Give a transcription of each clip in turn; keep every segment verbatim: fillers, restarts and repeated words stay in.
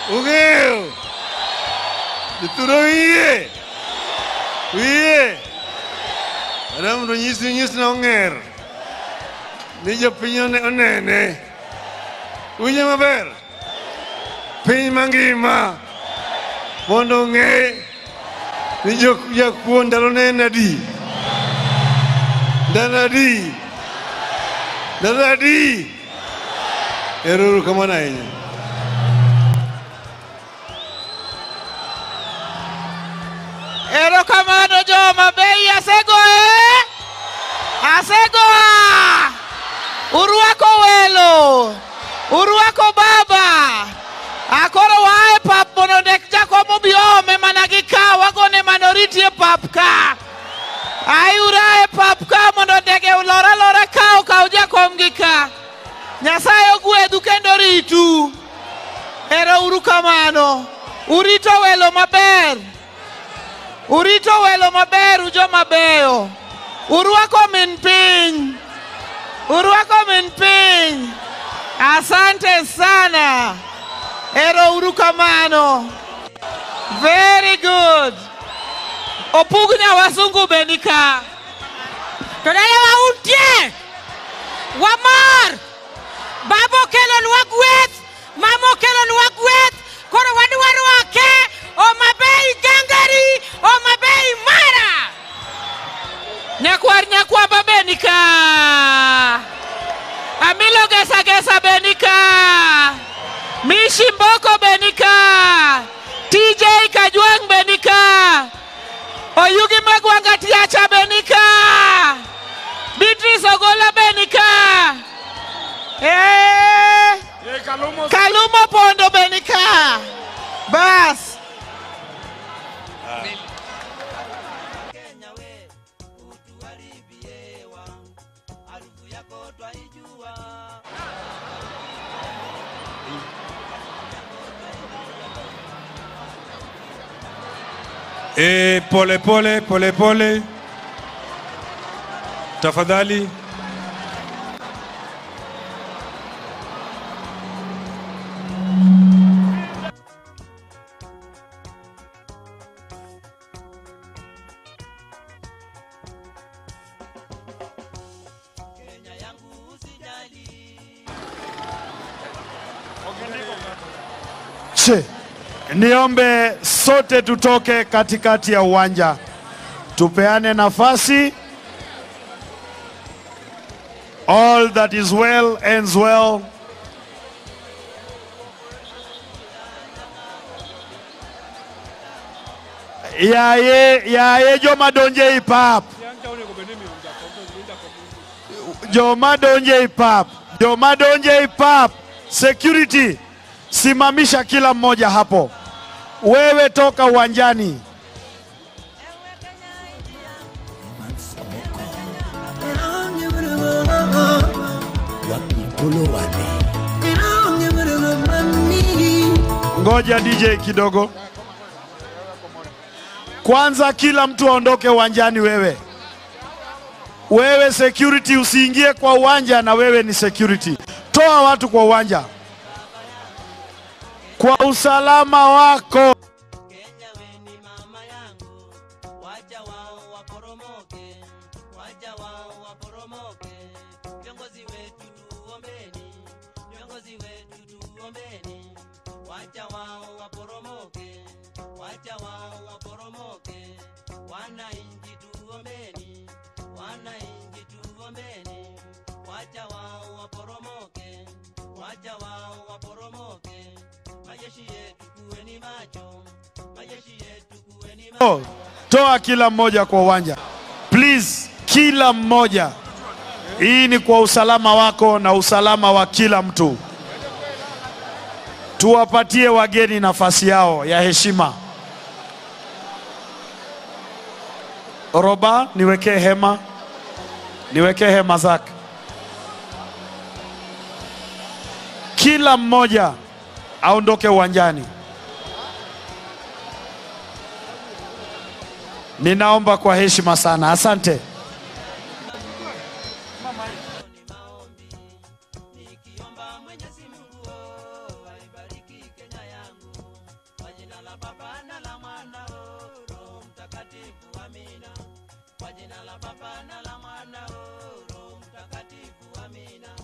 Ungeo. Dituro iye. Iye. Ada mdo nyisi nyisi na onger. Nija pinyone onene. Uye maber. Piny mangima. Mondo nge. Nijo ya kuon dalone nadi. Danadi. Danadi. Eruru kemana ini? Ero kamano Joma Bay asego eh? Asego Uruako welo Uruako baba Akoro wae pap mono nek jako mobiome managika wagone manoriti e pap ka Ayura e pap ka mono dege ulora lora ka ka jako mgika Nyasaye ogwedu kendo ritu Ero uru kamano Urito welo maber Urito welo maber ujo mabeyo Uruako min piny Uruako min piny Asante sana Ero uru kamano Very good Opugnya wasungu benika Todale wa untie Wamar Babo kelo luagwet Mamo kelo luagwet Koro wadu waru wake O mabei gangari O mabei mara Nyakwar nyakwa babenika Amilo gesa gesa benika Mishi Mboko benika T J Kajwang benika Oyugi Magwanga Tiacha benika Beatrice Ogola benika Eh Kalumo, Kalumo Pondo benika Bas E pole pole pole pole tafadhali. Che, niombe sote tutoke katikati ya uwanja. Tupeane nafasi. All that is well ends well. Yaye, yaye Joma donje ipap. Joma donje ipap. Joma donje ipap. Security. Simamisha kila mmoja hapo. Wewe toka uwanjani. Ngoja D J kidogo. Kwanza kila mtu aondoke uwanjani wewe. Wewe security usiingie kwa uwanja na wewe ni security. Toa watu kwa uwanja. Kwa usalama wako. Oh, toa kila mmoja kwa uwanja. Please, kila mmoja. Hii ni kwa usalama wako na usalama wa kila mtu. Tuwapatie wageni nafasi yao ya heshima. Roba, niwekee hema. Niwekee hema zake. Kila mmoja aondoke uwanjani. Ninaomba kwa heshima sana. Asante. la Baba na la Mwana Roho Mtakatifu, amina. Kwa jina la Baba na la Mwana Roho Mtakatifu, amina.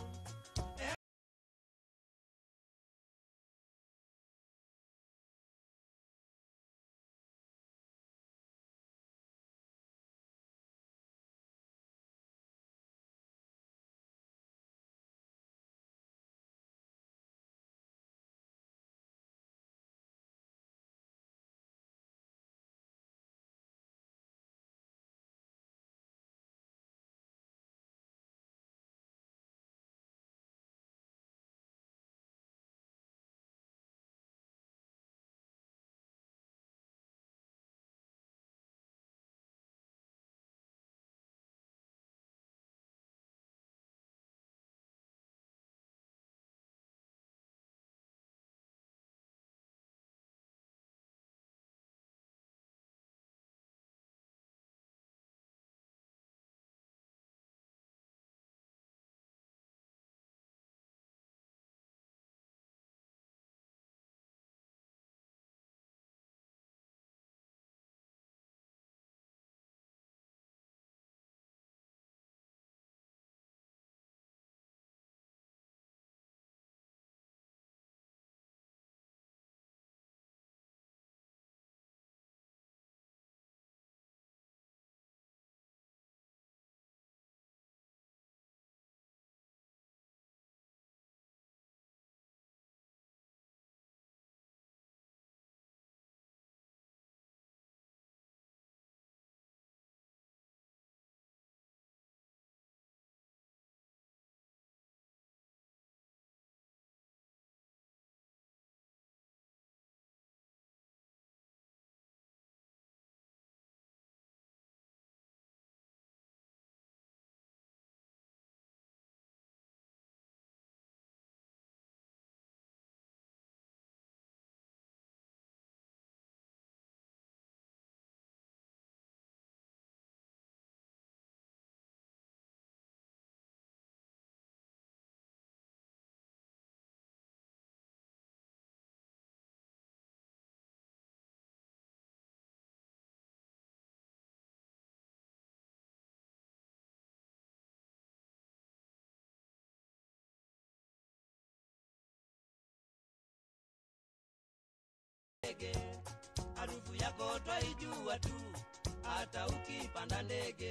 Harufu yako twaijua tu hata ukipanda ndege.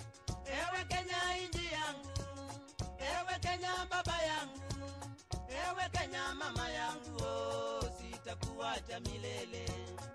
Ewe Kenya inji yangu, ewe Kenya baba yangu, ewe Kenya mama yangu, oh, sitakuacha milele.